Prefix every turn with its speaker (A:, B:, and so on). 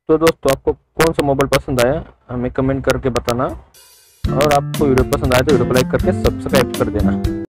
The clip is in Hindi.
A: तो दोस्तों आपको कौन सा मोबाइल पसंद आया हमें कमेंट करके बताना, और आपको वीडियो पसंद आए तो वीडियो को लाइक करके सब्सक्राइब कर देना।